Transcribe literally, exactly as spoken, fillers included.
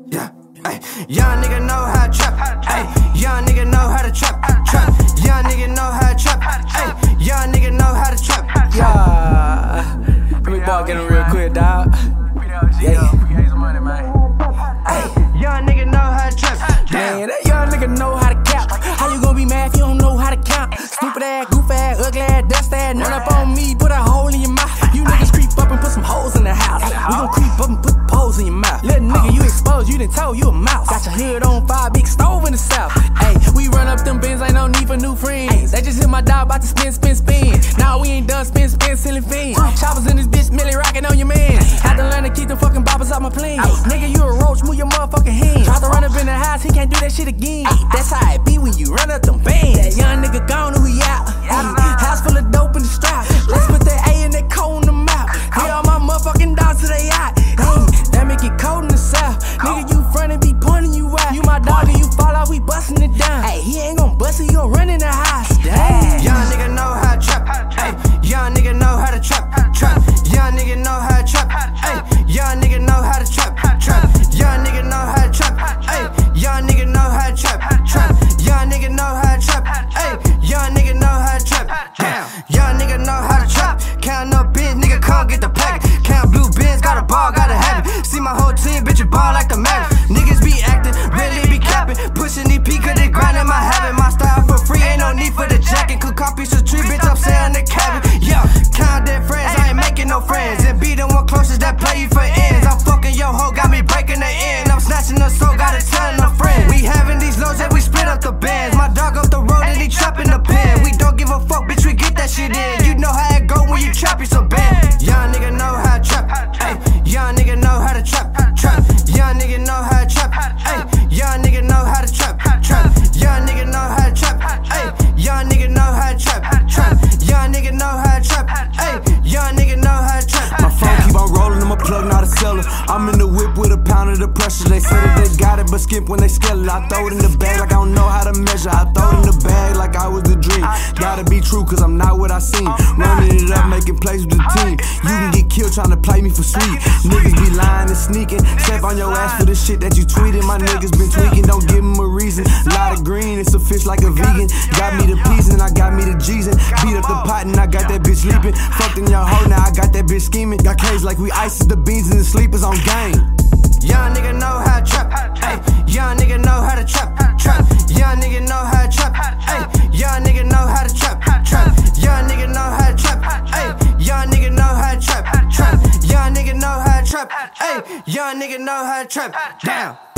Yeah, ay, young nigga know how to trap. Ay, young nigga know how to trap. Trap, young nigga know how to trap. Ay, young nigga know how to trap. Yeah, let me bark in real quick, dog. Yeah, ay, young nigga know how to trap. Man, that young nigga know how to count. How you gonna be mad if you don't know how to count? Stupid ass, goof ass, ugly ass, dust ass, none up on me, put a hole in your mouth. You niggas creep up and put some holes in the house. We gon' creep up and put poles in your mouth. Little nigga, you exposed, you done told you a mouse. Got your hood on fire, big stove in the south. Ayy, we run up them bins, ain't no need for new friends. They just hit my dog, about to spin, spin, spin. Nah, we ain't done spin, spin, silly fiends. Choppers in this bitch, Millie rockin' on your man. Had to learn to keep the fucking boppers out my plane. Nigga, you a roach, move your motherfucking hand. Try to run up in the house, he can't do that shit again. That's how it be when you run up them bands. That young nigga gone, who he out? House full of dope in the strap. Let's put that A and that cold in the mouth. Get all my motherfucking dogs to they out. That make it cold in the south. Nigga, you frontin', be pointing you out. You my dog, and you fall out, we bustin' it down. Hey, he ain't gon' bust it, you gon' run in the house. Damn. Young nigga know how to trap. Ay, young nigga know how to trap. Trap, young nigga know how to trap. Ay, young nigga know how to trap. Trap, young nigga know how to trap. Ay, young nigga know how to trap. Trap, young nigga know how to trap. Ay, young nigga know how to trap. Damn, young nigga know how to trap. Count up bins, nigga, come get the pack. Count blue bins, got a ball, got a habit. See my whole team, bitch, it ball like the Magic. Niggas be acting, really be capping. Pushing E P, cause they grinding my habit. My style for free, ain't no need for the jacket. Cook copies of tree, bitch, I'm saying the cabin. Yeah, count dead friends, I ain't making no friends. And be the one closest that play you for ends. I'm fucking your hoe, got me breaking the end. I'm snatching the soul, got it telling a friend. We having these loads and we split up the bands. My dog up the road and he trapping the pen. We don't give a fuck, bitch, we get that shit in. You know how it go when you trap, you so bad. Young nigga know how to trap. Ay, young nigga know how to trap. Trap, young nigga know how to trap. Ay, young nigga know how to trap. Trap, young nigga know how to trap. Ay, young nigga know how to trap. Trap, young nigga know how to trap. Ay, young nigga know how to trap. My phone keep on rolling, I'm a plug, not a seller. I'm in the whip with a pound of the pressure. They say that they got it, but skip when they scale it. I throw it in the bag like I don't know how to measure. I throw it in the bag like I was the dream. Gotta be true, cause I'm not what I seem. Running it up, making plays with the team. You can get killed trying to play me for sweet. Niggas be lying and sneaking. Step on your ass for the shit that you tweeted. My niggas been tweaking, don't give them a reason. Lot of green, it's a fish like a vegan. Got me the peas and I got me the G's and beat up the pot and I got that bitch sleeping. Fucked in your hoe, now I got that bitch scheming. Got K's like we ices the beans and the sleepers on game. Young nigga know how to trap. Ay, young nigga know how to trap. Trap, young nigga know how to trap. Ay, young nigga know how to trap. Trap, young nigga know how to trap. Ay, young nigga know how to trap. Trap, young nigga know how to trap. Ay, young nigga know how to trap. Damn.